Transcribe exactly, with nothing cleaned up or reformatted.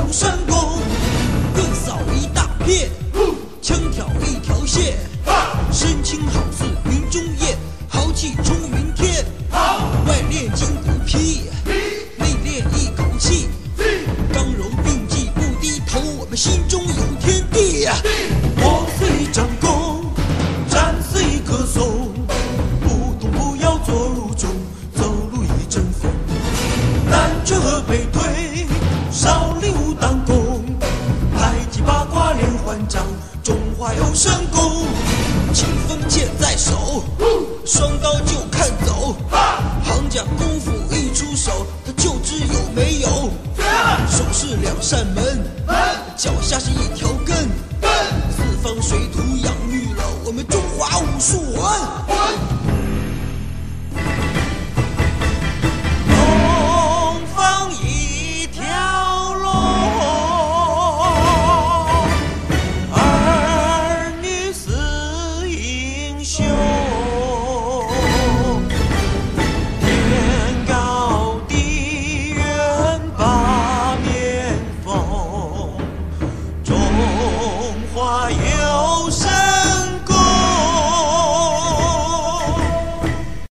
有神功，棍扫一大片，枪挑一条线，身轻好似云中雁，豪气冲云天。外练筋骨皮，内练一口气，刚柔并济不低头，我们心中有天地。我虽张弓，战虽歌颂，不动不要坐如钟，走路一阵风。南撤北退，少林武当功，太极八卦连环掌，中华有神功。清风剑在手，双刀就看走。行家功夫一出手，他就知有没有。手是两扇门，脚下是一条根，四方水土养育了我们中华武术魂。